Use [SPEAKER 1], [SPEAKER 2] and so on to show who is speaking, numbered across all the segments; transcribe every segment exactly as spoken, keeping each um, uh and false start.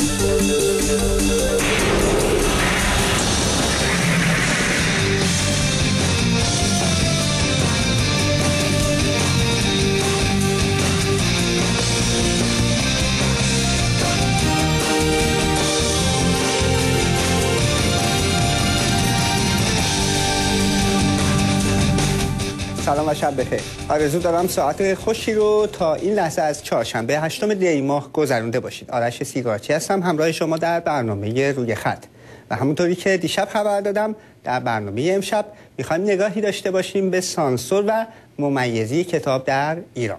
[SPEAKER 1] سلام و شب بخیر. آرزو دارم ساعت خوشی رو تا این لحظه از چهارشنبه هشتم دی ماه گذرونده باشید. آرش سیگارچی هستم همراه شما در برنامه روی خط و همونطوری که دیشب خبر دادم در برنامه امشب میخوایم نگاهی داشته باشیم به سانسور و ممیزی کتاب در ایران.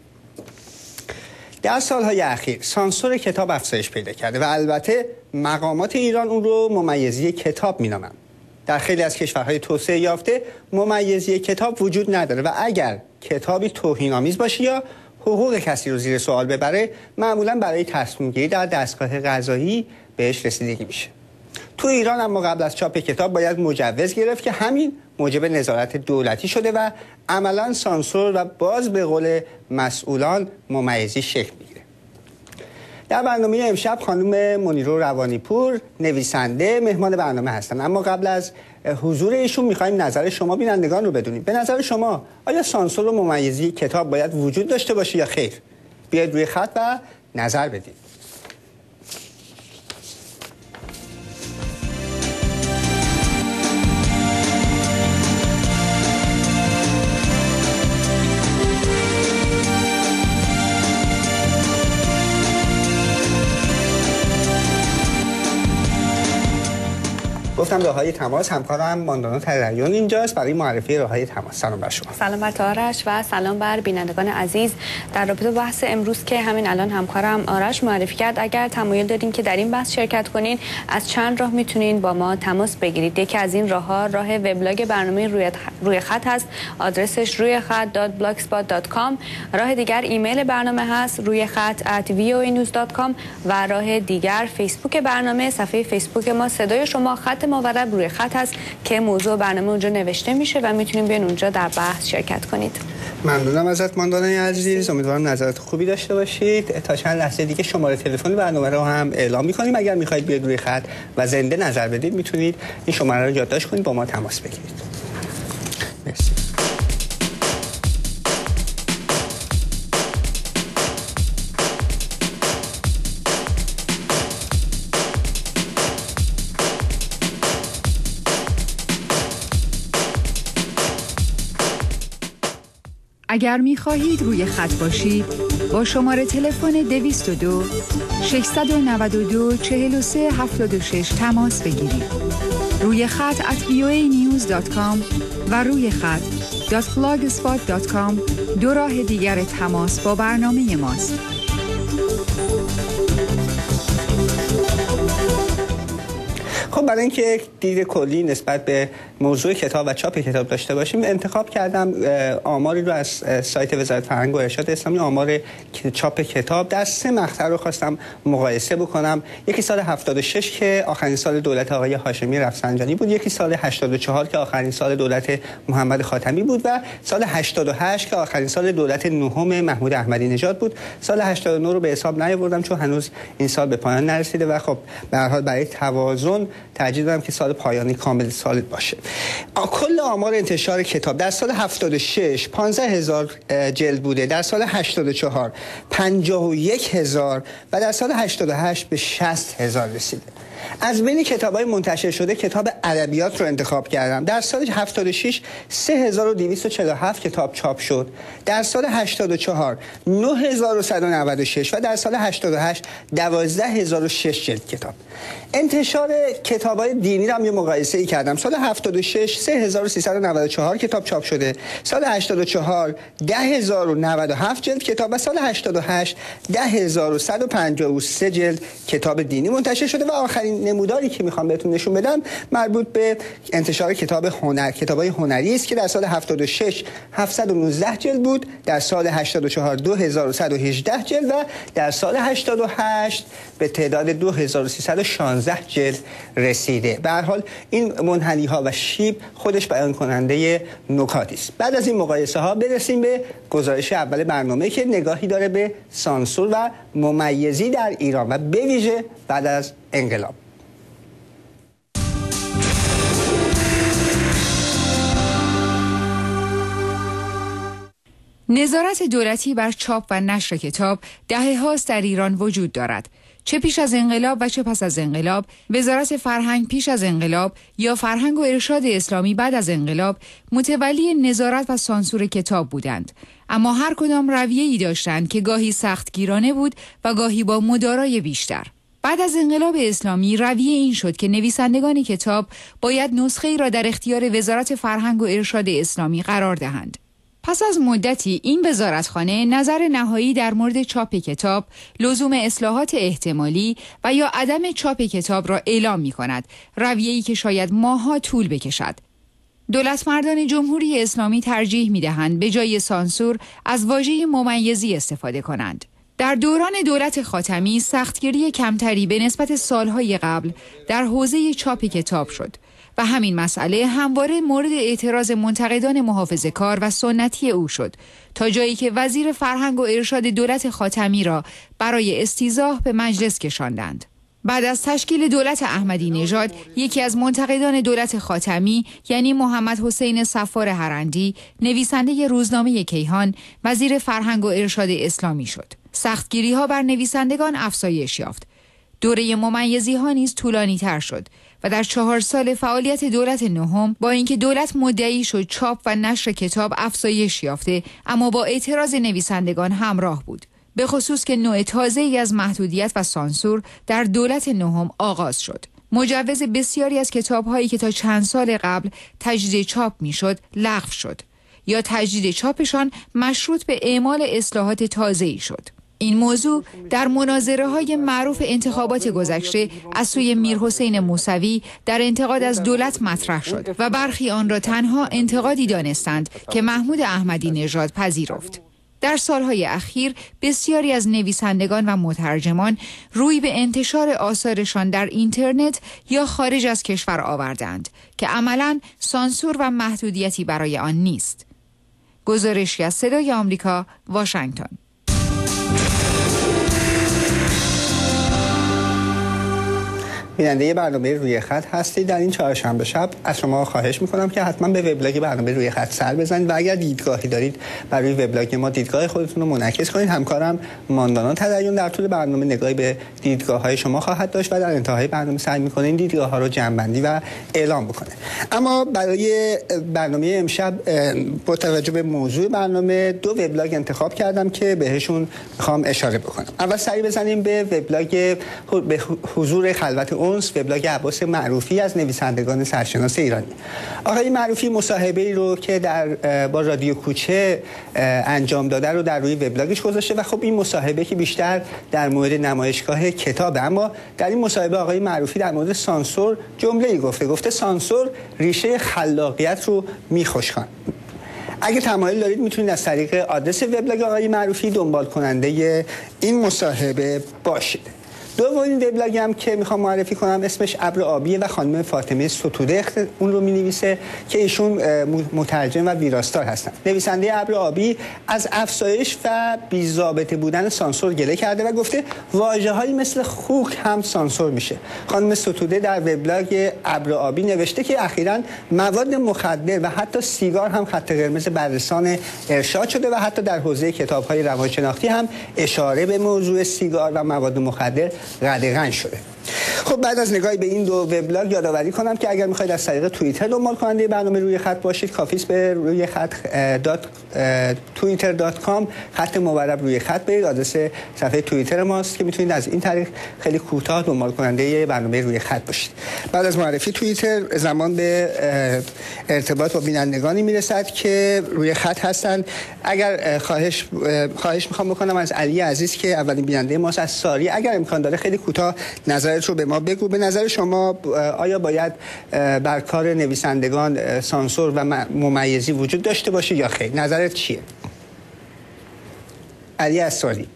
[SPEAKER 1] در سالهای اخیر سانسور کتاب افزایش پیدا کرده و البته مقامات ایران اون رو ممیزی کتاب مینامند. در خیلی از کشورهای توسعه یافته ممیزی کتاب وجود نداره و اگر کتابی توهین‌آمیز باشه یا حقوق کسی رو زیر سوال ببره معمولا برای تصمیم گیری در دستگاه قضایی بهش رسیدگی میشه. تو ایران اما قبل از چاپ کتاب باید مجوز گرفت که همین موجب نظارت دولتی شده و عملا سانسور و باز به قول مسئولان ممیزی شکل میگیره. در برنامه امشب خانم منیرو روانیپور نویسنده مهمان برنامه هستن، اما قبل از حضور ایشون میخوایم نظر شما بینندگان رو بدونیم. به نظر شما آیا سانسور و ممیزی کتاب باید وجود داشته باشه یا خیر؟ بیاید روی خط و نظر بدید. گفتم راههای تماس همکارم ماندانا تریان اینجاست برای معرفی راههای تماس. سلام بر شما.
[SPEAKER 2] سلام بر آرش و سلام بر بینندگان عزیز. در رابطه با بحث امروز که همین الان همکارم آرش معرفی کرد، اگر تمایل دارین که در این بحث شرکت کنین از چند راه میتونین با ما تماس بگیرید. یکی از این راهها راه وبلاگ برنامه روی روی خط هست، آدرسش روی خط دات بلاگسپات دات کام. راه دیگر ایمیل برنامه هست روی خط ات وی او ای نیوز دات کام و راه دیگر فیسبوک برنامه، صفحه فیسبوک ما صدای شما خط مورب روی خط هست که موضوع برنامه اونجا نوشته میشه و میتونیم بیان اونجا در بحث شرکت کنید.
[SPEAKER 1] ممنونم ازت ماندانای عزیز، امیدوارم نظرات خوبی داشته باشید. تا چند لحظه دیگه شماره تلفن برنامه رو هم اعلام میکنیم. اگر میخواید بیاید روی خط و زنده نظر بدید میتونید این شماره رو یادداشت کنید با ما تماس بگیرید. مرسی.
[SPEAKER 3] اگر می‌خواهید روی خط باشید با شماره تلفن دویست و دو ششصد و نود و دو چهل و سه هفتاد و شش تماس بگیرید. روی خط ات وی او ای نیوز دات کام و روی خط دات بلاگسپات دات کام دو راه دیگر تماس با برنامه ماست.
[SPEAKER 1] خب برای اینکه دید کلی نسبت به موضوع کتاب و چاپ کتاب داشته باشیم انتخاب کردم آماری رو از سایت وزارت فرهنگ و ارشاد اسلامی، آمار چاپ کتاب در سه مقطع رو خواستم مقایسه بکنم. یکی سال هفتاد و شش که آخرین سال دولت آقای هاشمی رفسنجانی بود، یکی سال هشتاد و چهار که آخرین سال دولت محمد خاتمی بود و سال هشتاد و هشت که آخرین سال دولت نهم محمود احمدی نژاد بود. سال هشتاد و نه رو به حساب نیاوردم چون هنوز این سال به پایان نرسیده و خب به هر حال برای توازن ترجیح دادم که سال پایانی کامل سال باشه. کل آمار انتشار کتاب در سال هفتاد و شش پانزده هزار جلد بوده، در سال هشتاد و چهار پنجاه و یک هزار و در سال هشتاد و هشت به شصت هزار رسیده. از بین کتاب‌های منتشر شده کتاب ادبیات رو انتخاب کردم. در سال هفتاد و شش سه هزار و دویست و چهل و هفت کتاب چاپ شد، در سال هشتاد و چهار نه هزار و صد و نود و شش و در سال هشتاد و هشت دوازده هزار و شش جلد کتاب. انتشار کتاب‌های دینی رو هم یه مقایسه‌ای کردم. سال هفتاد و شش سه هزار و سیصد و نود و چهار کتاب چاپ شده، سال هشتاد و چهار ده هزار و نود و هفت جلد کتاب و سال هشتاد و هشت ده هزار و صد و پنجاه و سه جلد کتاب دینی منتشر شده و آخرین نموداری که میخوام بهتون نشون بدم مربوط به انتشار کتاب هنر کتابای هنری است که در سال هفتاد و شش هفتصد و نوزده جلد بود، در سال هشتاد و چهار دو هزار و صد و هجده جلد و در سال هشتاد و هشت به تعداد دو هزار و سیصد و شانزده جلد رسیده. به هر حال این منحنی ها و آرشیو خودش بیان کننده نکاتی است. بعد از این مقایسه ها برسیم به گزارش اول برنامه که نگاهی داره به سانسور و ممیزی در ایران و به ویژه بعد از انقلاب.
[SPEAKER 3] نظارت دولتی بر چاپ و نشر کتاب دهه هاست در ایران وجود دارد. چه پیش از انقلاب و چه پس از انقلاب، وزارت فرهنگ پیش از انقلاب یا فرهنگ و ارشاد اسلامی بعد از انقلاب متولی نظارت و سانسور کتاب بودند. اما هر کدام رویه‌ای داشتند که گاهی سختگیرانه بود و گاهی با مدارای بیشتر. بعد از انقلاب اسلامی رویه این شد که نویسندگان کتاب باید نسخه‌ای را در اختیار وزارت فرهنگ و ارشاد اسلامی قرار دهند. پس از مدتی این وزارتخانه نظر نهایی در مورد چاپ کتاب، لزوم اصلاحات احتمالی و یا عدم چاپ کتاب را اعلام می کند، رویه‌ای که شاید ماه‌ها طول بکشد. دولتمردان جمهوری اسلامی ترجیح می دهند به جای سانسور از واژه ممیزی استفاده کنند. در دوران دولت خاتمی سختگیری کمتری به نسبت سالهای قبل در حوزه چاپ کتاب شد و همین مسئله همواره مورد اعتراض منتقدان محافظه‌کار و سنتی او شد تا جایی که وزیر فرهنگ و ارشاد دولت خاتمی را برای استیضاح به مجلس کشاندند. بعد از تشکیل دولت احمدی نژاد، یکی از منتقدان دولت خاتمی یعنی محمد حسین صفار هرندی، نویسنده روزنامه کیهان، وزیر فرهنگ و ارشاد اسلامی شد. سختگیری‌ها بر نویسندگان افزایش یافت. دوره ممیزی‌ها نیز طولانی تر شد و در چهار سال فعالیت دولت نهم با اینکه دولت مدعی شد چاپ و نشر کتاب افزایش یافته، اما با اعتراض نویسندگان همراه بود. به خصوص که نوع تازه‌ای از محدودیت و سانسور در دولت نهم آغاز شد. مجوز بسیاری از کتاب‌هایی که تا چند سال قبل تجدید چاپ می‌شد لغو شد یا تجدید چاپشان مشروط به اعمال اصلاحات تازه‌ای شد. این موضوع در مناظره‌های معروف انتخابات گذشته از سوی میرحسین موسوی در انتقاد از دولت مطرح شد و برخی آن را تنها انتقادی دانستند که محمود احمدی نژاد پذیرفت. در سالهای اخیر بسیاری از نویسندگان و مترجمان روی به انتشار آثارشان در اینترنت یا خارج از کشور آوردند که عملاً سانسور و محدودیتی برای آن نیست. گزارشی از صدای آمریکا، واشنگتن.
[SPEAKER 1] بیننده برنامه روی خط هستید. در این چهارشنبه شب از شما خواهش میکنم که حتما به وبلاگ برنامه روی خط سر بزنید و اگر دیدگاهی دارید برای وبلاگ ما دیدگاه خودتون رو منعکس کنید. همکارم ماندانا تدین در طول برنامه نگاهی به دیدگاه‌های شما خواهد داشت و در انتهای برنامه سعی می‌کنه این دیدگاه‌ها رو جمع‌بندی و اعلام بکنه. اما برای برنامه امشب با توجه به موضوع برنامه دو وبلاگ انتخاب کردم که بهشون می‌خوام اشاره بکنم. اول سعی بزنیم به وبلاگ به حضور خلوت اونس، وبلاگ عباس معروفی از نویسندگان سرشناس ایرانی. آقای معروفی مصاحبه‌ای رو که در با رادیو کوچه انجام داده رو در روی وبلاگش گذاشته و خب این مصاحبه که بیشتر در مورد نمایشگاه کتابه، اما در این مصاحبه آقای معروفی در مورد سانسور جمله‌ای گفته گفته سانسور ریشه خلاقیت رو می‌خشکاند. اگه تمایل دارید میتونید از طریق آدرس وبلاگ آقای معروفی دنبال کننده این مصاحبه باشید. دومین وبلاگ هم که میخوام معرفی کنم اسمش ابر آبیه و خانم فاطمه ستوده اون رو مینویسه که ایشون مترجم و ویراستار هستن. نویسنده ابر آبی از افزایش و بی‌ضابطه بودن سانسور گله کرده و گفته واژه‌هایی مثل خوک هم سانسور میشه. خانم ستوده در وبلاگ ابر آبی نوشته که اخیراً مواد مخدر و حتی سیگار هم خط قرمز بررسان ارشاد شده و حتی در حوزه کتاب‌های روانشناختی هم اشاره به موضوع سیگار و مواد مخدر قدغن شده. خب بعد از نگاهی به این دو وبلاگ یادآوری کنم که اگر میخواید از طریق توییتر دنبال کننده برنامه روی خط باشید کافی است به روی خط دات توییتر دات کام خط مورب روی خط برید. آدرس صفحه توییتر ماست که میتونید از این طریق خیلی کوتاه دنبال کننده برنامه روی خط باشید. بعد از معرفی توییتر زمان به ارتباط با بینندگانی میرسد که روی خط هستند. اگر خواهش خواهش میخوام بکنم از علی عزیز که اولین بیننده ماست از ساری، اگر امکان داره خیلی کوتاه نظرت رو به ما بگو. به نظر شما آیا باید بر کار نویسندگان سانسور و ممیزی وجود داشته باشه یا خیر؟ نظرت چیه؟ علی اساری.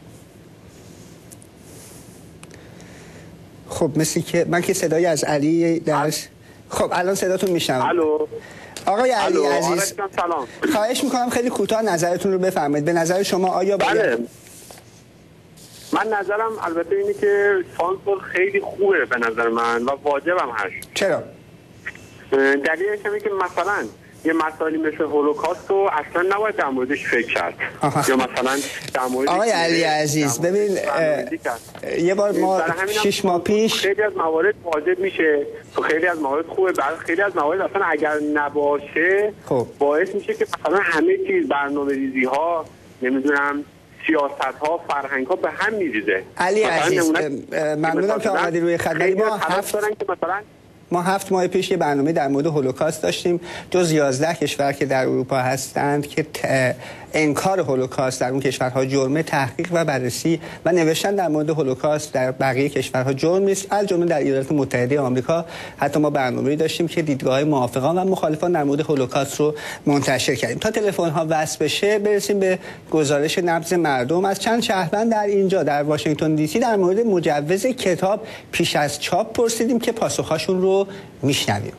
[SPEAKER 1] خب مثل که من که صدای از علی درش خب الان صداتون میشنم.
[SPEAKER 4] الو
[SPEAKER 1] آقای علی
[SPEAKER 4] الو.
[SPEAKER 1] عزیز
[SPEAKER 4] سلام.
[SPEAKER 1] خواهش میکنم خیلی کوتاه نظرتون رو بفرمایید. به نظر شما آیا باید...
[SPEAKER 4] بله من نظرم البته اینه که سانسور خیلی خوبه به نظر من و واجبم هست.
[SPEAKER 1] چرا؟
[SPEAKER 4] دلیلش اینه که مثلا یه مسائلی مثل هولوکاست رو اصلا نباید در موردش فکر کرد.
[SPEAKER 1] آها.
[SPEAKER 4] یا مثلا در مورد
[SPEAKER 1] آقای علی عزیز ببین یه بار ما شش ماه پیش
[SPEAKER 4] خیلی از موارد واجب میشه، تو خیلی از موارد خوبه، برای خیلی از موارد اصلا اگر نباشه خب. باعث میشه که مثلا همه چیز برنامه‌ریزی ها نمیدونم سیاست ها فرهنگ ها به هم میریزه.
[SPEAKER 1] علی عزیز ممنونم که آمدی روی خط. ما هفت دارن که مثلا ما هفت ماه پیش یه برنامه در مورد هولوکاست داشتیم. جز یازده کشور که در اروپا هستند که انکار هولوکاست در اون کشورها جرمه، تحقیق و بررسی و نوشتن در مورد هولوکاست در بقیه کشورها جرم نیست. الجمله در ایالات متحده آمریکا حتی ما برنامه‌ای داشتیم که دیدگاه موافقان و مخالفان در مورد هولوکاست رو منتشر کردیم. تا تلفن‌ها وصل بشه برسیم به گزارش نبض مردم. از چند شهروند در اینجا در واشنگتن دی سی در مورد مجوز کتاب پیش از چاپ پرسیدیم که پاسخشون رو میشنویم.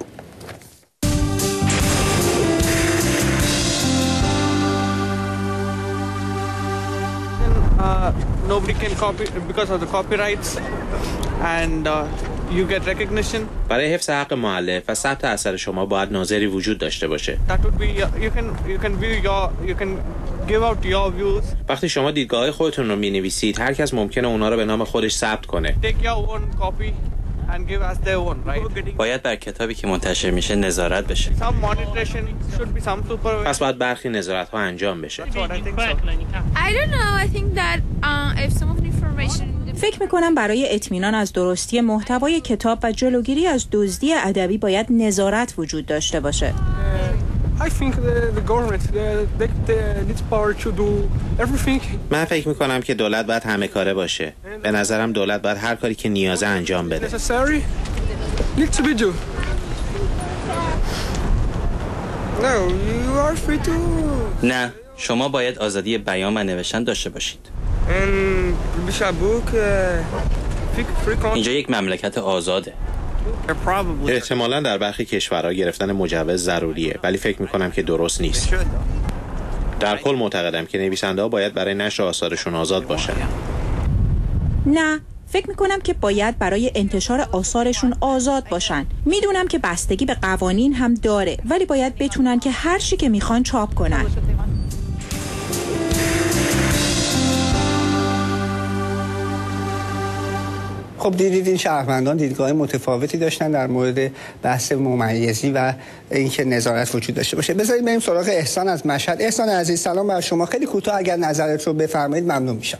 [SPEAKER 5] Uh, nobody can copy because of the copyrights and uh, you get recognition.
[SPEAKER 6] برای حفظ حق مؤلف و ثبت اثر شما باید ناظری وجود داشته باشه.
[SPEAKER 5] That would be uh, you can you can view your you can give out your views.
[SPEAKER 6] وقتی شما دیدگاه‌های خودتون رو می‌نویسید هر کس ممکنه اونا رو به نام خودش ثبت کنه.
[SPEAKER 5] Take your own copy and give us their own, right?
[SPEAKER 7] باید بر کتابی که منتشر میشه نظارت بشه.
[SPEAKER 5] Some monitoration should be some supervision.
[SPEAKER 6] پس باید برخی نظارت‌ها انجام بشه.
[SPEAKER 5] That's what I think so.
[SPEAKER 8] I don't know. I think that uh, if some of the information
[SPEAKER 9] فکر میکنم برای اطمینان از درستی محتوای کتاب و جلوگیری از دزدی ادبی باید نظارت وجود داشته باشه.
[SPEAKER 5] I think the, the government the, the, the needs power to do everything.
[SPEAKER 6] من فکر میکنم که دولت باید همه کاره باشه. به نظرم دولت باید هر کاری که نیازه انجام بده.
[SPEAKER 5] Necessary needs to be do. No, you are free to.
[SPEAKER 7] نه، شما باید آزادی بیان و نوشتن داشته باشید.
[SPEAKER 5] And book, uh,
[SPEAKER 7] اینجا یک مملکت آزاده.
[SPEAKER 6] احتمالاً در برخی کشورها گرفتن مجوز ضروریه ولی فکر میکنم که درست نیست. در کل معتقدم که نویسنده‌ها باید برای نشر آثارشون آزاد باشن.
[SPEAKER 9] نه، فکر میکنم که باید برای انتشار آثارشون آزاد باشن. میدونم که بستگی به قوانین هم داره ولی باید بتونن که هر چی که میخوان چاپ کنن.
[SPEAKER 1] خب دیدید این شهروندان دیدگاه متفاوتی داشتن در مورد بحث ممیزی و اینکه نظارت وجود داشته باشه. بذارید بریم سراغ احسان از مشهد. احسان عزیز سلام بر شما. خیلی کوتاه اگر نظرت رو بفرمایید ممنون میشم.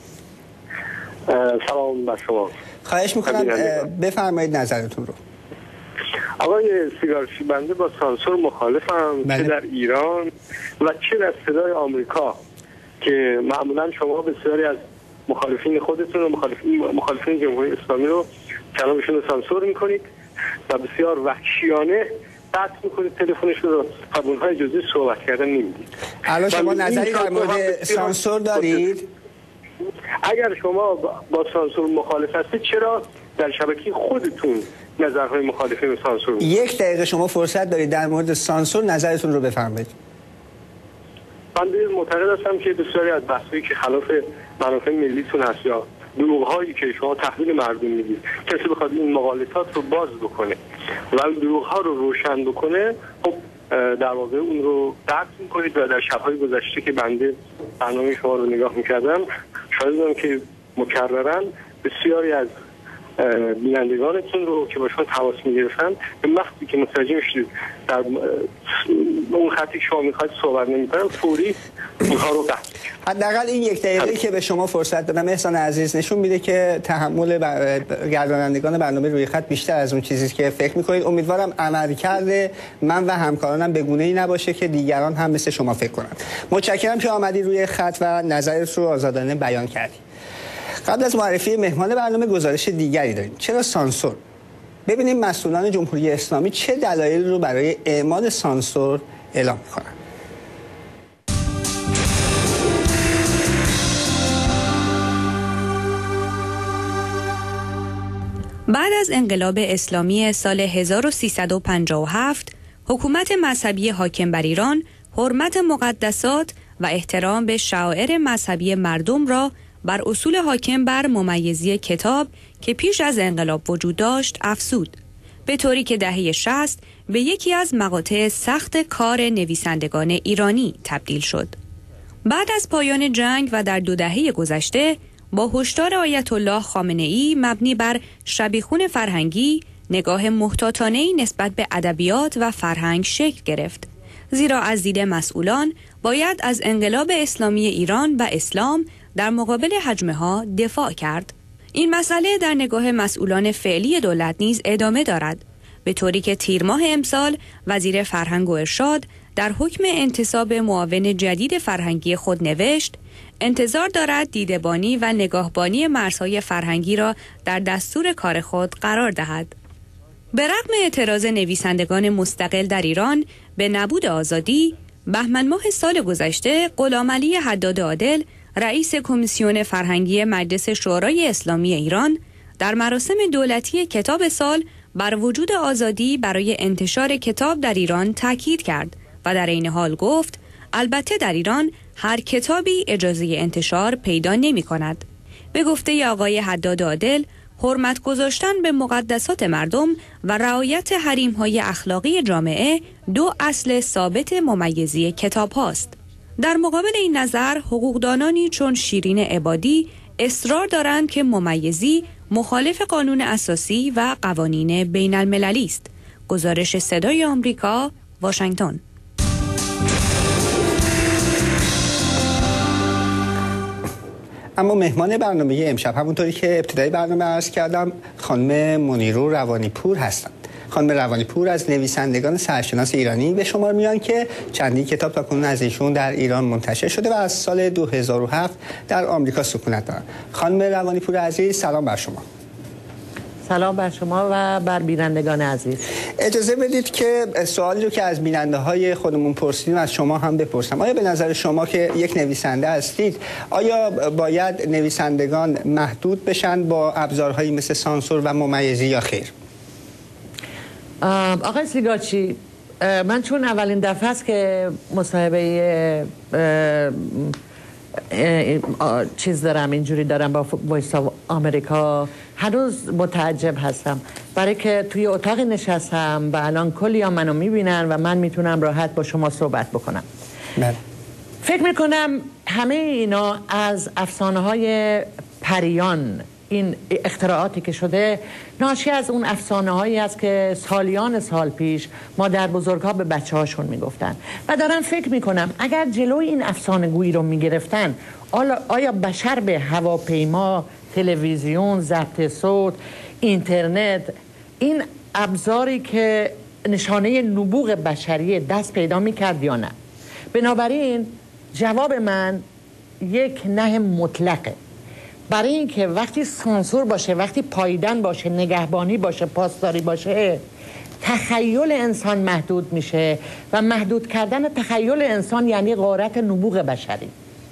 [SPEAKER 4] سلام بر شما.
[SPEAKER 1] خواهش میکنم بفرمایید نظرتون رو.
[SPEAKER 4] آقای سیگارچی بنده با سانسور مخالفم بله. چه در ایران و چه در صدای آمریکا که معمولا شما بسیاری از مخالفین خودتون و مخالفین, مخالفین جمهوری اسلامی رو کلامشون رو سانسور میکنید و بسیار وحشیانه قطع میکنید تلفنشون رو، قبولهای جزئی صحبت کردن نمیدید.
[SPEAKER 1] الان شما نظری در مورد سانسور دارید؟
[SPEAKER 4] اگر شما با سانسور مخالف هستید چرا در شبکه خودتون نظرهای مخالفین رو سانسور میکنید؟
[SPEAKER 1] یک دقیقه شما فرصت دارید در مورد سانسور نظرتون رو بفرمایید.
[SPEAKER 4] من معتقد هستم که بسیاری از بحثایی که خلاف منافع ملیتون هست یا دروغ‌هایی که شما تحویل مردم میدید، کسی بخواد این مغالطات رو باز بکنه و دروغ‌ها رو روشن بکنه، خب در واقع اون رو قطع می‌کنید. و در شب‌های گذشته که بنده برنامه شما رو نگاه می‌کردم شاید بودم که مکرراً بسیاری از بینندگانتون رو که با شما تماس می‌گرفتن به وقتی که متوجه می‌شید در اون خطی شما می‌خواید صحبت نمی‌کنن فوری اونها رو قطع.
[SPEAKER 1] حداقل این یک دقیقه که به شما فرصت دادم احسان عزیز نشون میده که تحمل بر... گردانندگان برنامه روی خط بیشتر از اون چیزی که فکر می‌کنید. امیدوارم عملکرد من و همکارانم به گونه‌ای نباشه که دیگران هم مثل شما فکر کنند. متشکرم که آمدی روی خط و نظرت رو آزادانه بیان کردی. قبل از معرفی مهمان برنامه گزارش دیگری داریم. چرا سانسور؟ ببینیم مسئولان جمهوری اسلامی چه دلایلی رو برای اعمال سانسور اعلام می‌کنند.
[SPEAKER 2] بعد از انقلاب اسلامی سال هزار و سیصد و پنجاه و هفت، حکومت مذهبی حاکم بر ایران حرمت مقدسات و احترام به شعائر مذهبی مردم را بر اصول حاکم بر ممیزی کتاب که پیش از انقلاب وجود داشت افزود، به طوری که دهه شصت به یکی از مقاطع سخت کار نویسندگان ایرانی تبدیل شد. بعد از پایان جنگ و در دو دهه گذشته با هشدار آیت الله خامنه‌ای مبنی بر شبیخون فرهنگی، نگاه محتاطانه‌ای نسبت به ادبیات و فرهنگ شکل گرفت، زیرا از دید مسئولان باید از انقلاب اسلامی ایران و اسلام در مقابل هجمه‌ها دفاع کرد. این مسئله در نگاه مسئولان فعلی دولت نیز ادامه دارد، به طوری که تیر ماه امسال وزیر فرهنگ و ارشاد در حکم انتصاب معاون جدید فرهنگی خود نوشت انتظار دارد دیدبانی و نگاهبانی مرزهای فرهنگی را در دستور کار خود قرار دهد. به رغم اعتراض نویسندگان مستقل در ایران به نبود آزادی، بهمن ماه سال گذشته غلامعلی حداد عادل، رئیس کمیسیون فرهنگی مجلس شورای اسلامی ایران، در مراسم دولتی کتاب سال بر وجود آزادی برای انتشار کتاب در ایران تاکید کرد و در این حال گفت البته در ایران هر کتابی اجازه انتشار پیدا نمی کند. به گفته آقای حداد عادل، حرمت گذاشتن به مقدسات مردم و رعایت حریم‌های اخلاقی جامعه دو اصل ثابت ممیزی کتاب هاست. در مقابل این نظر، حقوقدانانی چون شیرین عبادی اصرار دارند که ممیزی مخالف قانون اساسی و قوانین بین المللی است. گزارش صدای آمریکا، واشنگتن.
[SPEAKER 1] اما مهمان برنامه امشب همونطوری که ابتدای برنامه عرض کردم خانم منیرو روانیپور هستند. خانم روانیپور از نویسندگان سرشناس ایرانی به شمار میان که چندین کتاب تاکنون از ایشون در ایران منتشر شده و از سال دو هزار و هفت در آمریکا سکونت دارند. خانم روانیپور عزیز، سلام بر شما.
[SPEAKER 10] سلام بر شما و بر بینندگان عزیز.
[SPEAKER 1] اجازه بدید که سوالی رو که از بیننده های خودمون پرسیدیم از شما هم بپرسم. آیا به نظر شما که یک نویسنده هستید، آیا باید نویسندگان محدود بشن با ابزارهایی مثل سانسور و ممیزی یا خیر؟
[SPEAKER 10] آقای سیگارچی، من چون اولین دفعه است که مصاحبه چیز دارم، اینجوری دارم با وایس آف آمریکا، هنوز متعجب هستم، برای که توی اتاق نشستم و الان کلی ها منو میبینن و من میتونم راحت با شما صحبت بکنم.
[SPEAKER 1] من.
[SPEAKER 10] فکر میکنم همه اینا از افسانه های پریان، این اختراعاتی که شده ناشی از اون افسانه هایی است که سالیان سال پیش مادر بزرگها به بچه هاشون میگفتن و دارم فکر میکنم اگر جلوی این افسانه گویی رو میگرفتن، آیا بشر به هواپیما، تلویزیون، ضبط صوت، اینترنت، این ابزاری که نشانه نبوغ بشری دست پیدا میکرد یا نه؟ بنابراین جواب من یک نه مطلقه. برای اینکه وقتی سانسور باشه، وقتی پاییدن باشه، نگهبانی باشه، پاسداری باشه، تخیل انسان محدود میشه و محدود کردن تخیل انسان یعنی غارت نبوغ بشری.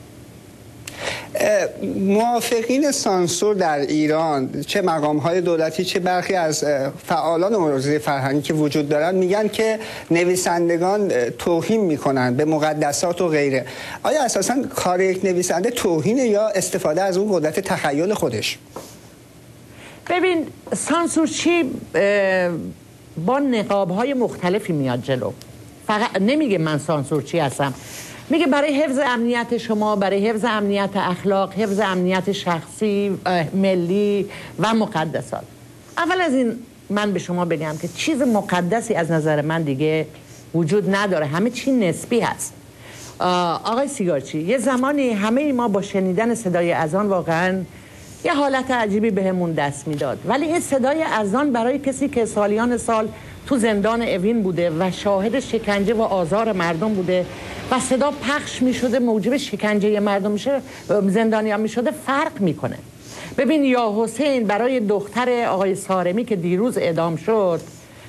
[SPEAKER 1] موافقین سانسور در ایران، چه مقام‌های دولتی چه برخی از فعالان حوزه فرهنگی که وجود دارن، میگن که نویسندگان توهین میکنن به مقدسات و غیره. آیا اساساً کار یک نویسنده توهینه یا استفاده از اون قدرت تخیل خودش؟
[SPEAKER 10] ببین، سانسورچی با نقاب‌های مختلفی میاد جلو. فقط نمیگه من سانسورچی هستم، میگه برای حفظ امنیت شما، برای حفظ امنیت اخلاق، حفظ امنیت شخصی، ملی و مقدسات. اول از این من به شما بگم که چیز مقدسی از نظر من دیگه وجود نداره، همه چی نسبی هست. آقای سیگارچی، یه زمانی همه ما با شنیدن صدای اذان واقعا یه حالت عجیبی بهمون دست میداد، ولی این صدای اذان برای کسی که سالیان سال تو زندان اوین بوده و شاهد شکنجه و آزار مردم بوده و صدا پخش می شده موجب شکنجه مردم میشه، زندانیان می شده، فرق میکنه. ببین، یا حسین برای دختر آقای سارمی که دیروز اعدام شد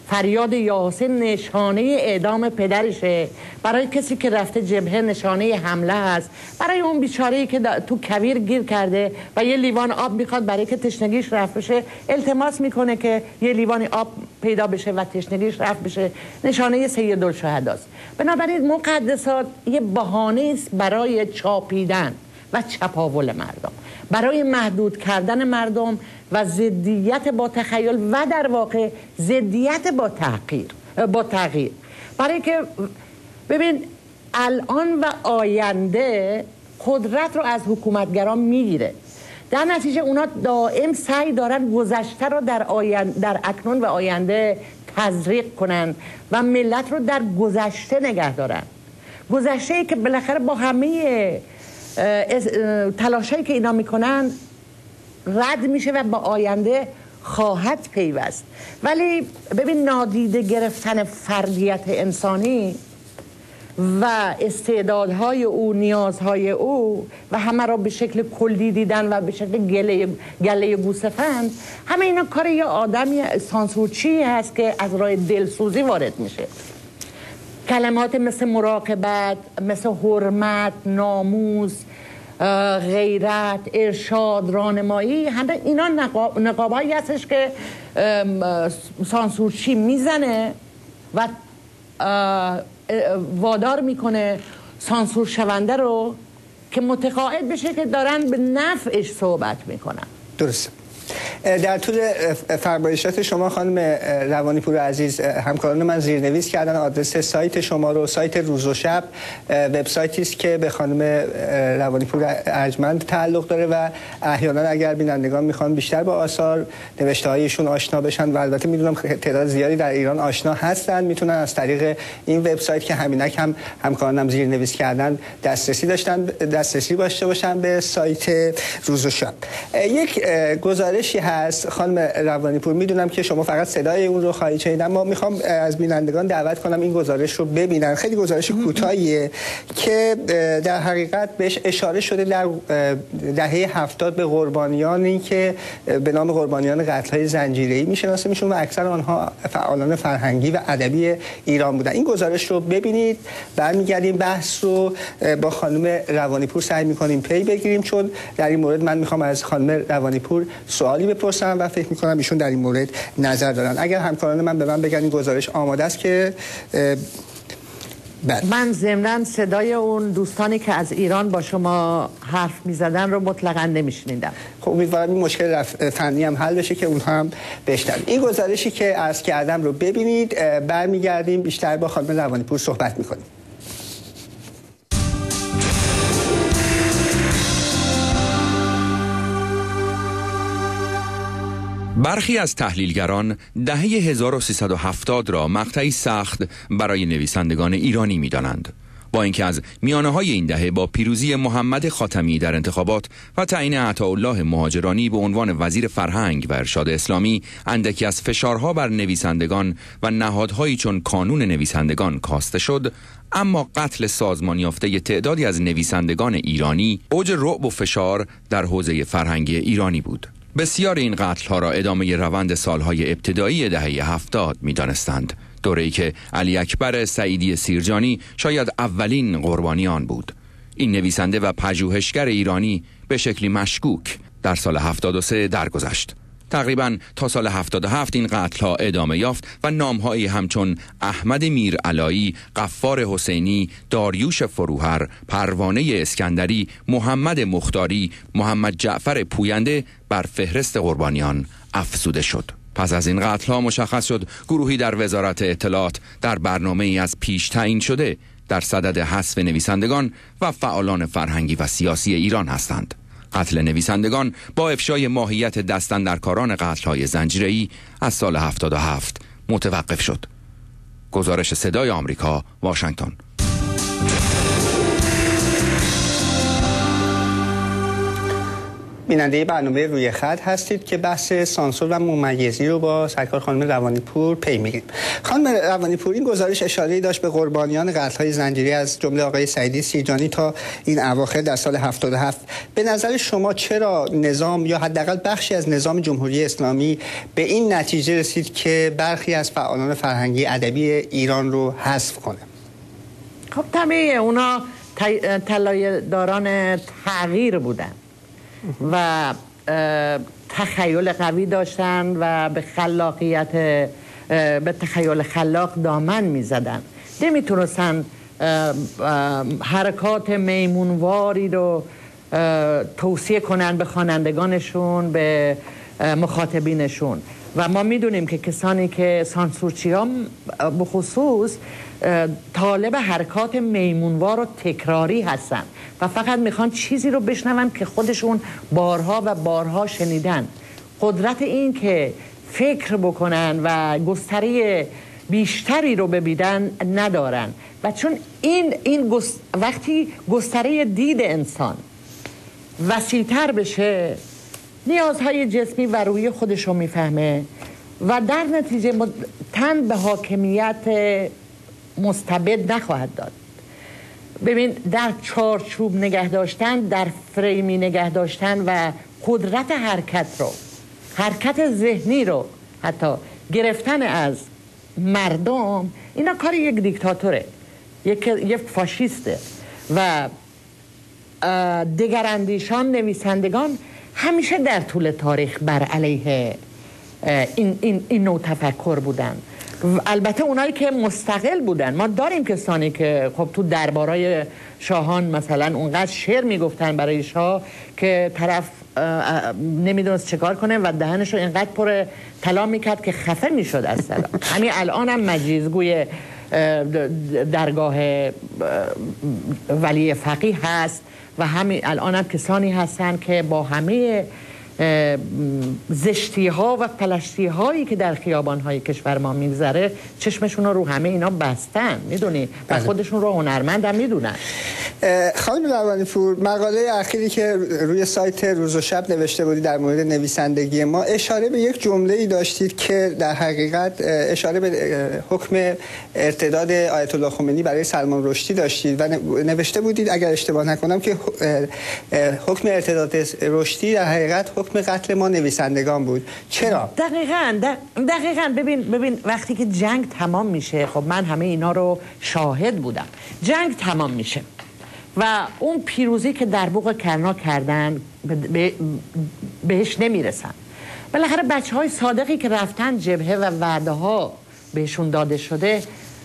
[SPEAKER 10] فریاد یا حسین نشانه اعدام پدرشه، برای کسی که رفته جبهه نشانه حمله است، برای اون بیچاره‌ای که تو کویر گیر کرده و یه لیوان آب میخواد برای که تشنگیش رفع بشه، التماس میکنه که یه لیوان آب پیدا بشه و تشنگیش رفع بشه، نشانه سیدالشهداست. بنابراین مقدسات یه بهانه است برای چاپیدن و چپاول مردم، برای محدود کردن مردم و ضدیت با تخیل و در واقع ضدیت با تغییر با تغییر. برای که ببین الان و آینده قدرت رو از حکومتگران میگیره، در نتیجه اونا دائم سعی دارن گذشته رو در آینده، در اکنون و آینده تزریق کنن و ملت رو در گذشته نگه دارن، گذشته‌ای که بالاخره با همه تلاشایی که اینا میکنن رد میشه و با آینده خواهد پیوست. ولی ببین نادیده گرفتن فردیت انسانی و استعدادهای او، نیازهای او و همه را به شکل کلی دیدن و به شکل گله گله گوسفند، همه اینا کار یه آدمی سانسورچی هست که از راه دلسوزی وارد میشه. کلمات مثل مراقبت، مثل حرمت، ناموس، غیرت، ارشاد، راهنمایی، همه اینا نقاب نقابایی هستش که سانسورچی میزنه و وادار میکنه سانسور شونده رو که متقاعد بشه که دارن به نفعش صحبت میکنن.
[SPEAKER 1] درسته. در طول فرمایشات شما خانم روانیپور عزیز، همکاران من زیرنویس کردن آدرس سایت شما رو. سایت روز و شب وبسایتی است که به خانم روانیپور ارجمند تعلق داره و احیانا اگر بینندگان میخوان بیشتر با آثار نوشته هایشون آشنا بشن و البته میدونم تعداد زیادی در ایران آشنا هستن، میتونن از طریق این وبسایت که همینک هم همکارانم زیرنویس کردن دسترسی داشتن دسترسی داشته باشن به سایت روز و شب. یک گزارشی هست خانم روانیپور، میدونم که شما فقط صدای اون رو خواهید شنید، اما میخوام از بینندگان دعوت کنم این گزارش رو ببینن. خیلی گزارش کوتاهیه که در حقیقت بهش اشاره شده در دهه هفتاد به قربانیانی که به نام قربانیان قتل‌های زنجیره‌ای میشناسه میشون و اکثر آنها فعالان فرهنگی و ادبی ایران بودن. این گزارش رو ببینید، برمیگردیم بحث رو با خانم روانیپور سعی می‌کنیم پی بگیریم، چون در این مورد من میخوام از خانم روانیپور سوالی بپرسم و فکر میکنم ایشون در این مورد نظر دارن. اگر همکاران من به من بگن این گزارش آماده است که
[SPEAKER 10] بله. من ضمناً صدای اون دوستانی که از ایران با شما حرف میزدن رو مطلقاً نمیشنیدم.
[SPEAKER 1] خب امیدوارم این مشکل فنی هم حل بشه که اونها هم بشنن. این گزارشی که عرض کردم رو ببینید، برمیگردیم بیشتر با خانم روانیپور صحبت میکنیم.
[SPEAKER 11] برخی از تحلیلگران دهه هزار و سیصد و هفتاد را مقطعی سخت برای نویسندگان ایرانی می‌دانند، با اینکه از میانه‌های این دهه با پیروزی محمد خاتمی در انتخابات و تعیین عطاالله مهاجرانی به عنوان وزیر فرهنگ و ارشاد اسلامی اندکی از فشارها بر نویسندگان و نهادهایی چون کانون نویسندگان کاسته شد، اما قتل سازمان یافته تعدادی از نویسندگان ایرانی اوج رعب و فشار در حوزه فرهنگی ایرانی بود. بسیار این قتل‌ها را ادامه روند سالهای ابتدایی دهه هفتاد می‌دانستند، دوره‌ای که علی اکبر سعیدی سیرجانی شاید اولین قربانی آن بود. این نویسنده و پژوهشگر ایرانی به شکلی مشکوک در سال هفتاد و سه درگذشت. تقریباً تا سال هفتاد و هفت این قتل‌ها ادامه یافت و نام‌هایی همچون احمد میرعلایی، غفار حسینی، داریوش فروهر، پروانه اسکندری، محمد مختاری، محمد جعفر پوینده بر فهرست قربانیان افزوده شد. پس از این قتل‌ها مشخص شد گروهی در وزارت اطلاعات در برنامه‌ای از پیش تعیین شده در صدد حذف نویسندگان و فعالان فرهنگی و سیاسی ایران هستند. قتل نویسندگان با افشای ماهیت دستاندرکاران قتل‌های زنجیره‌ای از سال هفتاد و هفت متوقف شد. گزارش صدای آمریکا، واشنگتن.
[SPEAKER 1] بیننده برنامه روی خط هستید که بحث سانسور و ممیزی رو با سرکار خانم روانی‌پور پی میگیریم. خانم روانی‌پور، این گزارش اشاره‌ای داشت به قربانیان قتل‌های زنجیری از جمله آقای سعیدی سیرجانی تا این اواخر در سال هفتاد و هفت. به نظر شما چرا نظام یا حداقل بخشی از نظام جمهوری اسلامی به این نتیجه رسید که برخی از فعالان فرهنگی ادبی ایران رو حذف کنه؟
[SPEAKER 10] خب طبیعیه، اونا طلایه‌داران تغییر بودن و تخیل قوی داشتن و به خلاقیت به تخیل خلاق دامن می زدن. نمیتونستن حرکات میمونواری رو توصیه کنن به خوانندگانشون، به مخاطبینشون. و ما میدونیم که کسانی که سانسورچی ها به خصوص طالب حرکات میمونوار و تکراری هستن و فقط میخوان چیزی رو بشنون که خودشون بارها و بارها شنیدن. قدرت این که فکر بکنن و گستره بیشتری رو ببینن ندارن و چون این, این گست... وقتی گستره دید انسان وسیع‌تر بشه، نیازهای جسمی و روحی خودش رو میفهمه و در نتیجه تن به حاکمیت مستبد نخواهد داد. ببین، در چارچوب نگه داشتن، در فریمی نگه داشتن و قدرت حرکت رو، حرکت ذهنی رو حتی گرفتن از مردم، اینا کار یک دیکتاتوره، یک, یک فاشیسته. و دگراندیشان، نویسندگان همیشه در طول تاریخ بر علیه این, این, این نوع تفکر بودن. البته اونایی که مستقل بودن، ما داریم کسانی که خب تو دربارای شاهان مثلا اونقدر شعر میگفتن برای شاه که طرف نمیدونست چه کار کنه و دهنش رو اینقدر پر طلا میکرد که خفه میشد از طلا. همین الان هم مجیزگوی درگاه ولی فقیه هست و همین الان هم کسانی هستن که با همه زشتی ها و پلشتی هایی که در خیابان های کشور ما میگذره چشمشون رو همه اینا بستن، میدونی، و خودشون رو هنرمند هم میدونن.
[SPEAKER 1] خانم روانی‌پور، مقاله اخیری که روی سایت روز و شب نوشته بودی در مورد نویسندگی ما، اشاره به یک جمله ای داشتید که در حقیقت اشاره به حکم ارتداد آیت الله خمینی برای سلمان رشدی داشتید و نوشته بودید اگر اشتباه نکنم که حکم ارتداد رشدی در حقیقت حکم قتل ما نویسندگان بود. چرا؟
[SPEAKER 10] دقیقاً دقیقاً ببین ببین وقتی که جنگ تمام میشه، خب من همه اینا رو شاهد بودم، جنگ تمام میشه و اون پیروزی که در بوق کرنا کردن به بهش نمیرسن. بالاخره بچه های صادقی که رفتن جبهه و وعده ها بهشون داده شده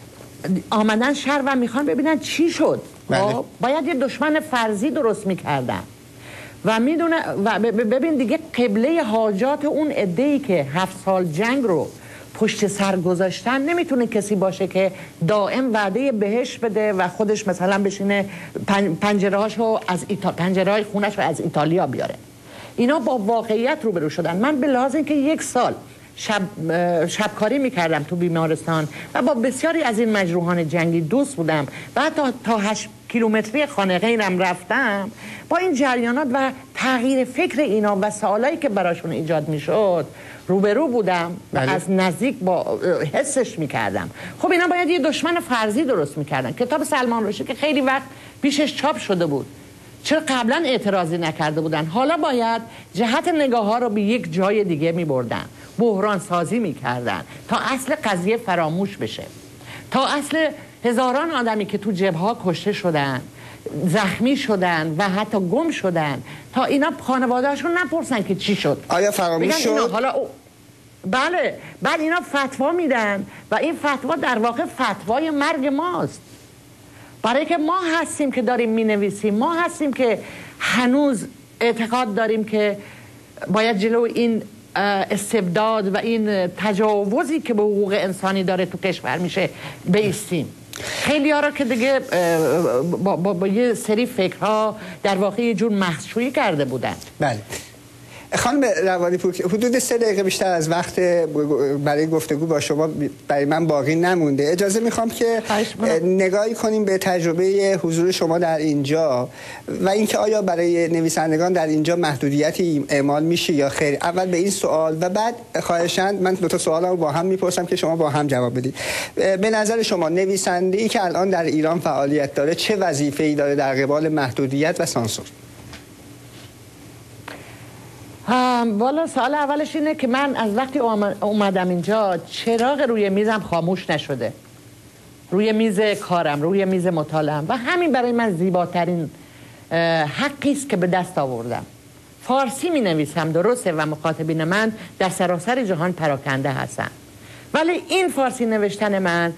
[SPEAKER 10] آمدن شهر و میخوان ببینن چی شد. بله. باید یه دشمن فرضی درست میکردن و میدونه و ببین دیگه قبله حاجات اون عده‌ای که هفت سال جنگ رو پشت سر گذاشتن نمیتونه کسی باشه که دائم وعده بهش بده و خودش مثلا بشینه پنجرهاشو از ایتا... پنجرهای خونش رو از ایتالیا بیاره. اینا با واقعیت روبرو شدن. من به لحاظ اینکه یک سال شب شبکاری میکردم تو بیمارستان و با بسیاری از این مجروحان جنگی دوست بودم و حتی تا هشت کیلومتری خانقینم رفتم، با این جریانات و تغییر فکر اینا و سوالایی که براشون ایجاد میشد روبرو بودم و بله. از نزدیک با حسش میکردم. خب اینا باید یه دشمن فرضی درست میکردن. کتاب سلمان رشدی که خیلی وقت پیشش چاپ شده بود، چرا قبلا اعتراضی نکرده بودن؟ حالا باید جهت نگاه ها رو به یک جای دیگه میبردن، بحران سازی میکردن تا اصل قضیه فراموش بشه، تا اصل هزاران آدمی که تو جبهه کشته شدن، زخمی شدن و حتی گم شدن، تا اینا خانواده‌هاشون نپرسن که چی شد.
[SPEAKER 1] آیا فراموش شد؟
[SPEAKER 10] حالا او... بله، بعد اینا فتوا میدن و این فتوا در واقع فتوای مرگ ماست، برای که ما هستیم که داریم مینویسیم، ما هستیم که هنوز اعتقاد داریم که باید جلو این استبداد و این تجاوزی که به حقوق انسانی داره تو کشور میشه بایستیم. خیلی ها را که دیگه با, با, با یه سری فکرها در واقع یه جور محصویی کرده بودن.
[SPEAKER 1] بله. خانم روانی‌پور، حدود سه دقیقه بیشتر از وقت برای گفتگو با شما برای من باقی نمونده. اجازه میخوام که نگاهی کنیم به تجربه حضور شما در اینجا و اینکه آیا برای نویسندگان در اینجا محدودیتی اعمال میشه یا خیر. اول به این سوال و بعد خواهشاً من دو تا سوالمو با هم میپرسم که شما با هم جواب بدید. به نظر شما نویسنده‌ای که الان در ایران فعالیت داره چه وظیفه‌ای داره در قبال محدودیت و سانسور؟
[SPEAKER 10] والا سوال اولش اینه که من از وقتی اومدم اینجا چراغ روی میزم خاموش نشده، روی میز کارم، روی میز مطالعه‌ام، و همین برای من زیباترین حقی است که به دست آوردم. فارسی می نویسم درسته و مخاطبین من در سراسر جهان پراکنده هستن، ولی این فارسی نوشتن من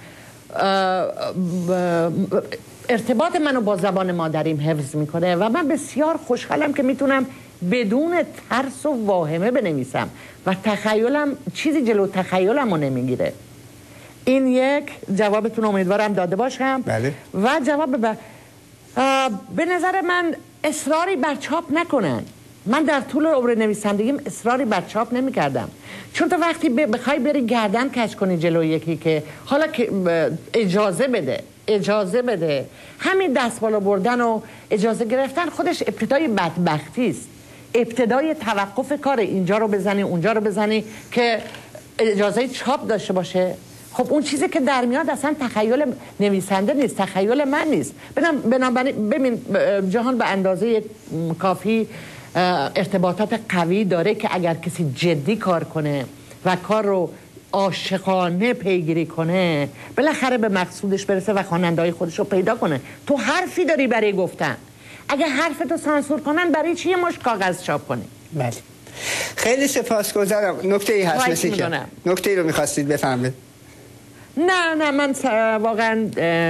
[SPEAKER 10] ارتباط منو با زبان مادریم حفظ میکنه و من بسیار خوشحالم که میتونم بدون ترس و واهمه بنویسم و تخیلم چیزی جلو تخیلمو نمیگیره. این یک جوابتون امیدوارم داده باشم.
[SPEAKER 1] بله.
[SPEAKER 10] و جواب ب... به نظر من اصراری بر چاپ نکنن. من در طول عمر نویسندگیم اصراری بر چاپ نمی کردم، چون تو وقتی بخوای بری گردن کج کنی جلو یکی که حالا که اجازه بده اجازه بده همین دست بالا بردن و اجازه گرفتن خودش ابتدای بدبختی است، ابتدای توقف کار، اینجا رو بزنی اونجا رو بزنی که اجازه چاپ داشته باشه. خب اون چیزی که در میاد اصلا تخیل نویسنده نیست، تخیل من نیست. بنابراین ببین جهان به اندازه کافی ارتباطات قوی داره که اگر کسی جدی کار کنه و کار رو عاشقانه پیگیری کنه بالاخره به مقصودش برسه و خواننده‌های خودش رو پیدا کنه. تو حرفی داری برای گفتن، اگه حرفتو سانسور کنن برای چی یه مش کاغذ چاپ کنی؟
[SPEAKER 1] بله. خیلی سپاسگزارم. نکته ای هست مثل که نکته ای رو می‌خواستید بفهمید؟
[SPEAKER 10] نه نه من واقعا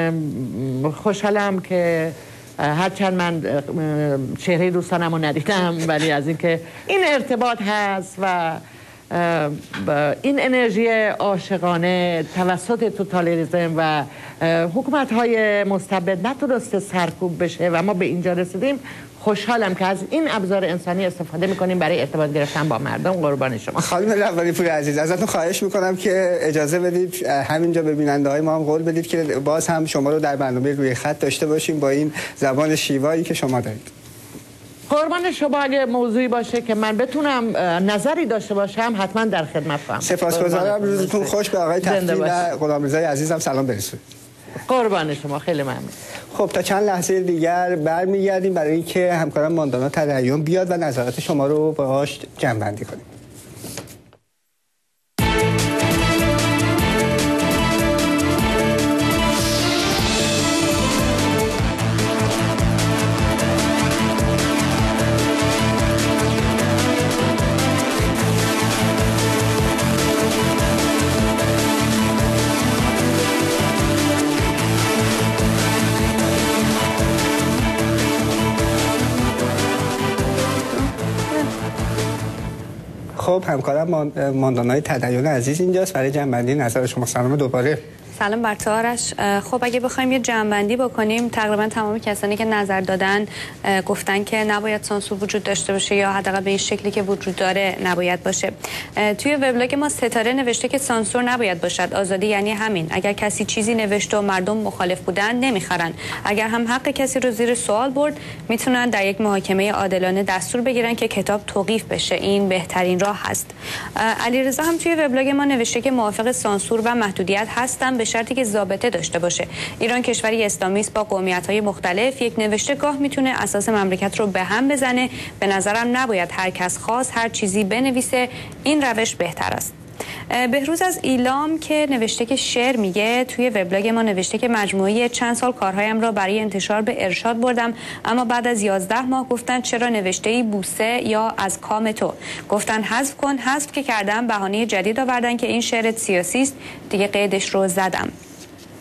[SPEAKER 10] خوشحالم که هرچند من چهره دوستانم رو ندیدم، ولی از اینکه این ارتباط هست و این انرژی عاشقانه توسط توتالیسم و حکومت‌های مستبد نتونسته سرکوب بشه و ما به اینجا رسیدیم، خوشحالم که از این ابزار انسانی استفاده میکنیم برای ارتباط گرفتن با مردم. قربان شما.
[SPEAKER 1] خانم روانی‌پور عزیز، ازتون خواهش میکنم که اجازه بدید همینجا به بیننده‌های ما هم قول بدید که باز هم شما رو در برنامه روی خط داشته باشیم با این زبان شیوایی که شما دارید.
[SPEAKER 10] قربان شما. اگه موضوعی باشه که من بتونم نظری داشته باشم حتما در خدمت خواهم.
[SPEAKER 1] سپاسگزارم. روزتون خوش. به آقای تفتی و غلامرضای عزیزم سلام برسونید.
[SPEAKER 10] قربان شما، خیلی ممنون.
[SPEAKER 1] خب تا چند لحظه دیگر برمیگردیم برای اینکه همکارم ماندانا تدیون بیاد و نظرات شما رو باهاش جمع‌بندی کنیم. خب همکارم ماندانای تدیون عزیز اینجاست برای جمع‌بندی نظر شما. سلام دوباره.
[SPEAKER 2] سلام بر تو آرش. خب اگه بخوایم یه جمع‌بندی بکنیم، تقریبا تمام کسانی که نظر دادن گفتن که نباید سانسور وجود داشته باشه یا حداقل به این شکلی که وجود داره نباید باشه. توی وبلاگ ما ستاره نوشته که سانسور نباید باشد، آزادی یعنی همین. اگر کسی چیزی نوشته و مردم مخالف بودن نمیخرن، اگر هم حق کسی رو زیر سوال برد میتونن در یک محاکمه عادلانه دستور بگیرن که کتاب توقیف بشه. این بهترین راه هست. علیرضا هم توی وبلاگ ما نوشته که موافق سانسور و محدودیت هستن به شرطی که ضابطه داشته باشه. ایران کشوری اسلامی است با قومیت‌های مختلف. یک نوشته گاه میتونه اساس مملکت رو به هم بزنه. به نظرم نباید هر کس خواست هر چیزی بنویسه. این روش بهتر است. بهروز از ایلام که نوشته که شعر میگه، توی وبلاگ ما نوشته که مجموعه چند سال کارهایم را برای انتشار به ارشاد بردم، اما بعد از یازده ماه گفتن چرا نوشته‌ای بوسه یا از کام تو، گفتن حذف کن. حذف که کردم بهانه جدید آوردن که این شعر سیاسی است، دیگه قیدش رو زدم.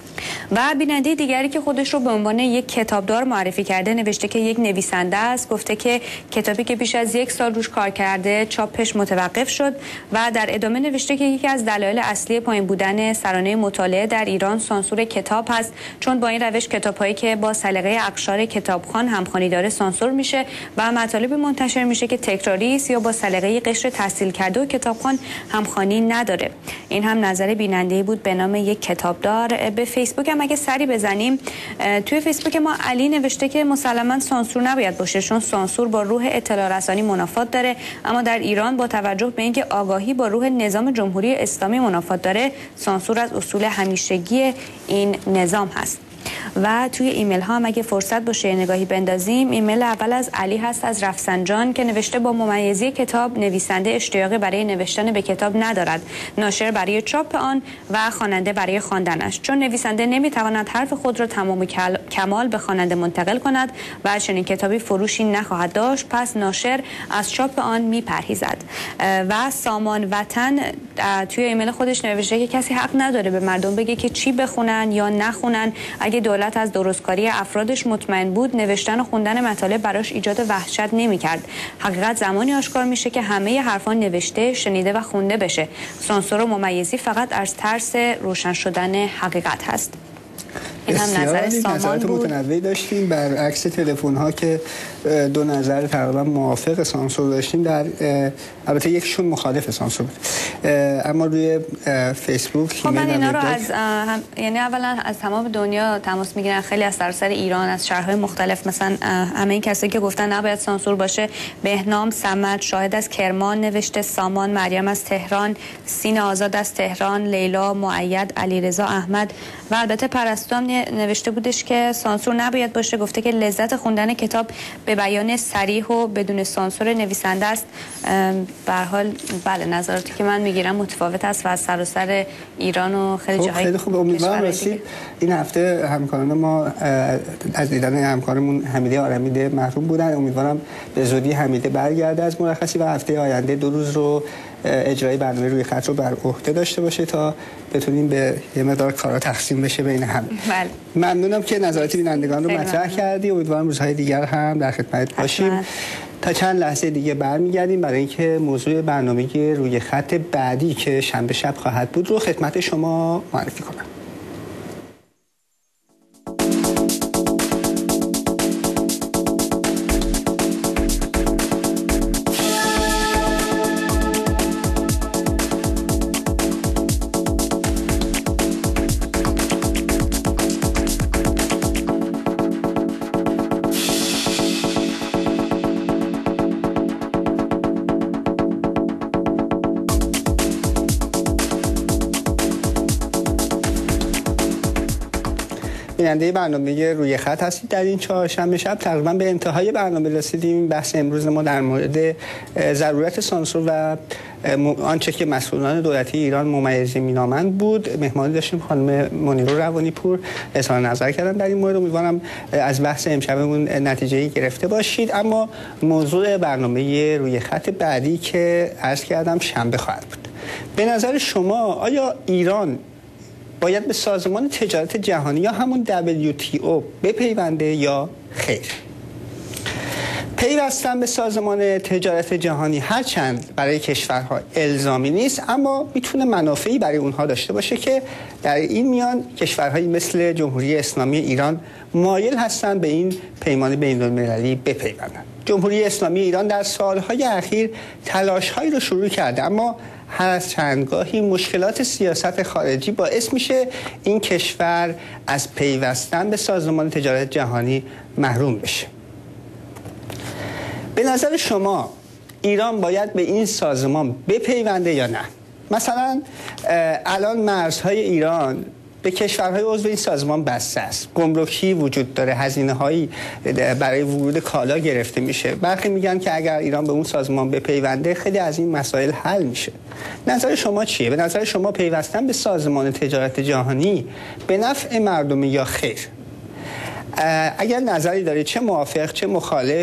[SPEAKER 2] و بیننده دیگری که خودش رو به عنوان یک کتابدار معرفی کرده نوشته که یک نویسنده است. گفته که کتابی که بیش از یک سال روش کار کرده چاپش متوقف شد و در ادامه نوشته که یکی از دلایل اصلی پایین بودن سرانه مطالعه در ایران سانسور کتاب هست، چون با این روش کتاب‌هایی که با سلیقه اقشار کتابخوان همخوانی داره سانسور میشه و مطالبی منتشر میشه که تکراری است یا با سلیقه قشر تحصیل کرده و کتابخوان همخوانی نداره. این هم نظر بیننده‌ای بود به نام یک کتابدار. به فیسبوک هم اگه سری بزنیم، توی فیسبوک ما علی نوشته که مسلماً سانسور نباید باشه، چون سانسور با روح اطلاع رسانی منافات داره، اما در ایران با توجه به اینکه آگاهی با روح نظام جمهوری اسلامی منافات داره، سانسور از اصول همیشگی این نظام هست. و توی ایمیل ها هم اگه فرصت باشه نگاهی بندازیم، ایمیل اول از علی هست از رفسنجان که نوشته با ممیزی کتاب نویسنده اشتیاقی برای نوشتن به کتاب ندارد، ناشر برای چاپ آن و خواننده برای خواندنش، چون نویسنده نمیتواند حرف خود را تمام کمال به خواننده منتقل کند و چنین کتابی فروشی نخواهد داشت، پس ناشر از چاپ آن میپرهیزد. و سامان وطن توی ایمیل خودش نوشته که کسی حق نداره به مردم بگه که چی بخونن یا نخونن. اگه دولت از درستکاری افرادش مطمئن بود، نوشتن و خوندن مطالب براش ایجاد وحشت نمی‌کرد. حقیقت زمانی آشکار میشه که همه حرفان نوشته، شنیده و خونده بشه. سانسور و ممیزی فقط از ترس روشن شدن حقیقت هست. این هم نظر سامان بود.
[SPEAKER 1] متنوعی داشتیم برعکس تلفن ها که دو نظر تقریبا موافق سانسور داشتیم. در البته یکشون مخالف سانسور بود، اما روی فیسبوک
[SPEAKER 2] خب من اینا رو از هم... یعنی اولا از تمام دنیا تماس میگیرن، خیلی از سراسر ایران، از شهرهای مختلف، مثلا همه این کسایی که گفتن نباید سانسور باشه، بهنام صمد شاهد از کرمان نوشته، سامان مریم از تهران، سین آزاد از تهران، لیلا مؤید، علیرضا احمد و البته پرستو هم نوشته بودش که سانسور نباید باشه. گفته که لذت خوندن کتاب به بیان صریح و بدون سانسور نویسنده است. به هر حال بله، نظراتی که من میگیرم متفاوت است و از سراسر ایران و خیلی
[SPEAKER 1] خب
[SPEAKER 2] جاهای
[SPEAKER 1] خیلی خوب. امیدوارم رسید این هفته همکاران ما از دیدن همکارمون حمیده آرمیده محروم بودن. امیدوارم به زودی حمیده برگرده از مرخصی و هفته آینده دو روز رو اجرای برنامه روی خط رو بر عهده داشته باشه تا بتونیم به یه مقدار کارا تقسیم بشه بین هم.
[SPEAKER 2] بله.
[SPEAKER 1] ممنونم که نظرات بینندگان رو مطرح کردی. امیدوارم روزهای دیگر هم در خدمت باشیم. تا چند لحظه دیگه برمیگردیم برای اینکه موضوع برنامه روی خط بعدی که شنبه شب خواهد بود رو خدمت شما معرفی کنم. بیننده برنامه روی خط هستید. در این چهارشنبه شب تقریبا به انتهای برنامه رسیدیم. بحث امروز ما در مورد ضرورت سانسور و آنچه که مسئولان دولتی ایران ممیزی مینامند بود. مهمانی داشتیم خانم منیرا روانی پور اظهار نظر کردن در این مورد. امیدوارم از بحث امشبمون نتیجه‌ای گرفته باشید. اما موضوع برنامه روی خط بعدی که عرض کردم شنبه خواهد بود. به نظر شما آیا ایران باید به سازمان تجارت جهانی یا همون دبلیو تی او بپیونده یا خیر؟ پیوستن به سازمان تجارت جهانی هرچند برای کشورها الزامی نیست، اما میتونه منافعی برای اونها داشته باشه که در این میان کشورهایی مثل جمهوری اسلامی ایران مایل هستند به این پیمان بین‌المللی بپیوندند. جمهوری اسلامی ایران در سالهای اخیر تلاش‌هایی رو شروع کرده، اما هر از چندگاهی مشکلات سیاست خارجی باعث میشه این کشور از پیوستن به سازمان تجارت جهانی محروم بشه. به نظر شما ایران باید به این سازمان بپیونده یا نه؟ مثلا الان مرزهای ایران به کشورهای عضو این سازمان بسته است. گمرکی وجود داره، هزینه‌هایی برای ورود کالا گرفته میشه. برخی میگن که اگر ایران به اون سازمان بپیونده خیلی از این مسائل حل میشه. نظر شما چیه؟ به نظر شما پیوستن به سازمان تجارت جهانی به نفع مردم یا خیر؟ اگر نظری دارید، چه موافق چه مخالف،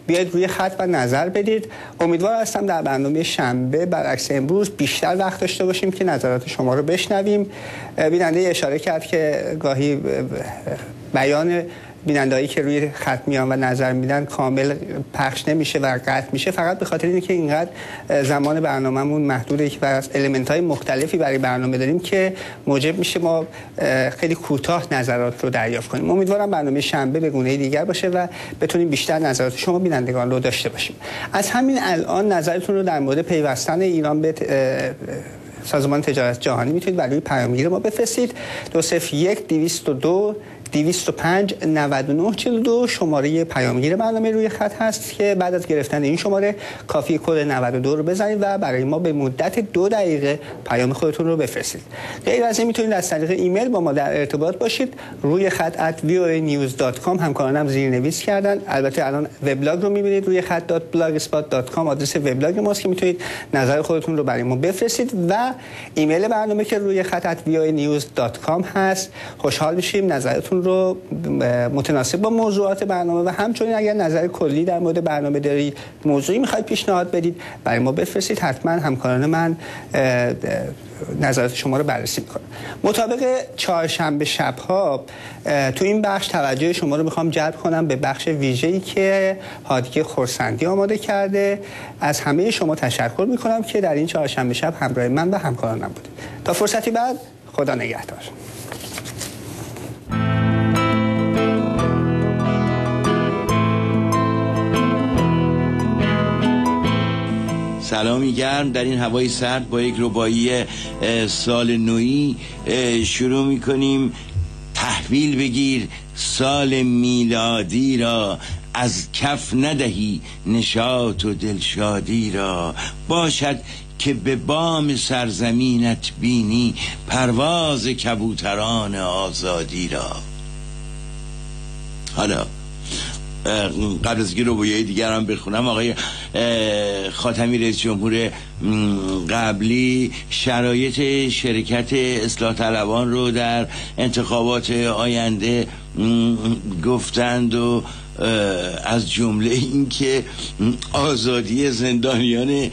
[SPEAKER 1] بیاید روی خط و نظر بدید. امیدوار هستم در برنامه شنبه برعکس امروز بیشتر وقت داشته باشیم که نظرات شما رو بشنویم. بیننده اشاره کرد که گاهی بیان بیننده‌ای که روی خط میان و نظر میدن کامل پخش نمیشه و قطع میشه، فقط به خاطر اینه که اینقدر زمان برنامه‌مون محدوده که از المنت‌های مختلفی برای برنامه داریم که موجب میشه ما خیلی کوتاه نظرات رو دریافت کنیم. امیدوارم برنامه شنبه به گونه دیگر باشه و بتونیم بیشتر نظرات شما بینندگان رو داشته باشیم. از همین الان نظرتون رو در مورد پیوستن ایران به سازمان تجارت جهانی میتونید برای پیامگیر ما بفرستید. دو صفر یک دویست و دو دویست و پنج نود و نه چهل و دو شماره پیامگیر برنامه روی خط هست که بعد از گرفتن این شماره کافی کد نود و دو رو بزنید و برای ما به مدت دو دقیقه پیام خودتون رو بفرستید. غیر از این میتونید از طریق ایمیل با ما در ارتباط باشید. روی خط at وی او ای نیوز دات کام همکارانم زیرنویس کردن. البته الان وبلاگ رو میبینید روی خط دات بلاگسپات دات کام آدرس وبلاگ ماست که میتونید نظر خودتون رو برای ما بفرستید و ایمیل برنامه که روی خط at وی او ای نیوز دات کام هست. خوشحال میشیم نظرتون رو متناسب با موضوعات برنامه و همچنین اگر نظر کلی در مورد برنامه دارید، موضوعی میخواید پیشنهاد بدید برای ما بفرستید. حتما همکاران من نظرات شما رو بررسی میکنم. مطابق چهارشنبه شب‌ها تو این بخش توجه شما رو میخوام جلب کنم به بخش ویژه‌ای که هادی خرسندی آماده کرده. از همه شما تشکر میکنم که در این چهارشنبه شب همراه من و همکارانم بودید. تا فرصتی بعد، خدا نگهدار.
[SPEAKER 12] سلامی گرم در این هوای سرد با یک رباعی سال نوئی شروع میکنیم. تحویل بگیر سال میلادی را، از کف ندهی نشاط و دلشادی را. باشد که به بام سرزمینت بینی پرواز کبوتران آزادی را. حالا قبل از که رباعیای دیگر هم بخونم، آقای خاتمی رئیس جمهور قبلی شرایط شرکت اصلاح طلبان رو در انتخابات آینده گفتند و از جمله این که آزادی زندانیان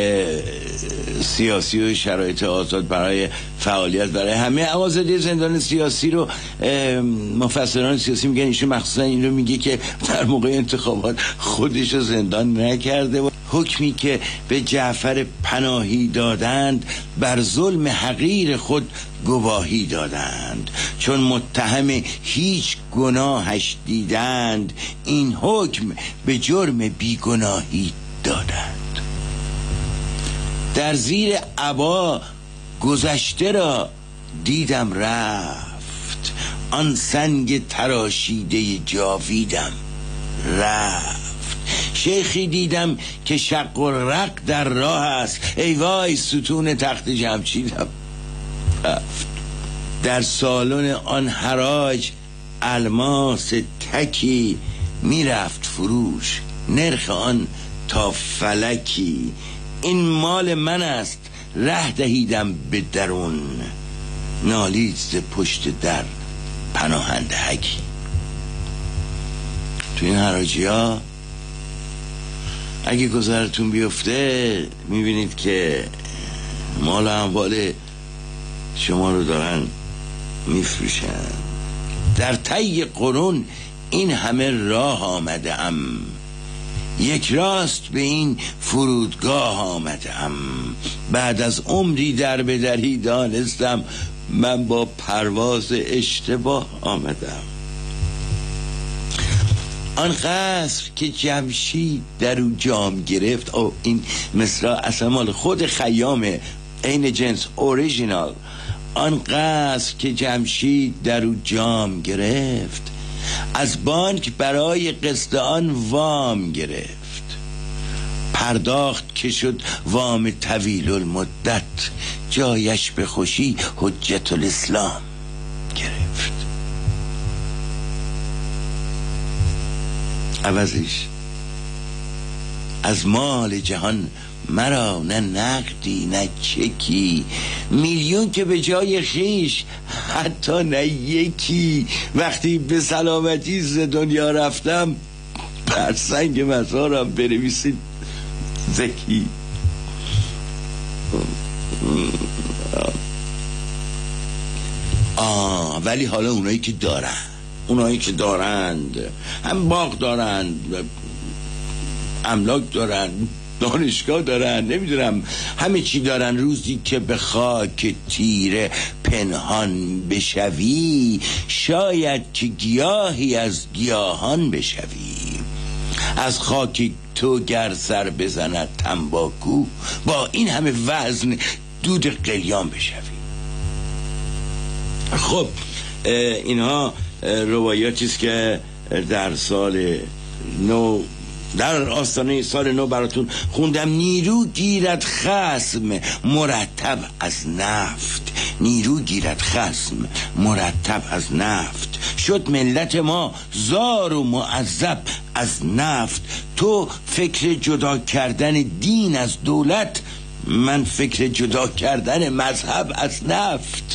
[SPEAKER 12] سیاسی و شرایط آزاد برای فعالیت برای همه. آزادی زندان سیاسی رو مفسران سیاسی میگن ایشون مخصوصا این رو میگه که در موقع انتخابات خودش رو زندان نکرده و حکمی که به جعفر پناهی دادند بر ظلم حقیر خود گواهی دادند. چون متهم هیچ گناهش دیدند این حکم به جرم بیگناهی دادند. در زیر عبا گذشته را دیدم رفت، آن سنگ تراشیده جاویدم رفت. شیخی دیدم که شق و رق در راه است، ای وای ستون تخت جمشیدم رفت. در سالن آن حراج الماس تکی میرفت فروش، نرخ آن تا فلکی. این مال من است ره دهیدم به درون، نالید ز پشت در پناهنده حکی. تو این حراجی ها اگه گذرتون بیفته میبینید که مال اموال شما رو دارن میفروشن. در طی قرون این همه راه آمده ام، یک راست به این فرودگاه آمدم. بعد از عمری در بدری دانستم من با پرواز اشتباه آمدم. آن قصر که جمشید در او جام گرفت، او این مصرع اصلا مال خود خیامه، این جنس اوریجینال. آن قصر که جمشید در او جام گرفت، از بانک برای قسط آن وام گرفت. پرداخت که شد وام طویل المدت، جایش به خوشی حجت الاسلام گرفت. عوضش از مال جهان مرا نه نقدی نه چکی، میلیون که به جای خیش حتی نه یکی. وقتی به سلامتی ز دنیا رفتم بر سنگ مزارم بنویسید زکی. آه ولی حالا اونایی که دارن اونایی که دارند هم باغ دارند، املاک دارن، دانشگاه دارن، نمیدونم همه چی دارن، روزی که به خاک تیره پنهان بشوی شاید که گیاهی از گیاهان بشوی. از خاک تو گر سر بزند تنباکو با این همه وزن دود قلیان بشوی. خب اینها روایاتی است که در سال نو در آستانه سال نو براتون خوندم. نیرو گیرد خصم مرتب از نفت، نیرو گیرد خصم مرتب از نفت، شد ملت ما زار و معذب از نفت. تو فکر جدا کردن دین از دولت، من فکر جدا کردن مذهب از نفت.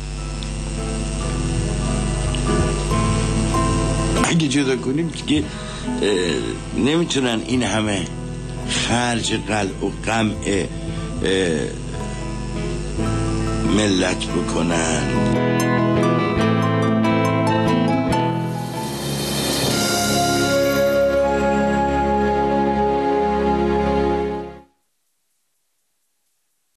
[SPEAKER 12] اگه جدا کنیم که نمیتونن این همه خرج قلع و قمع ملت بکنن.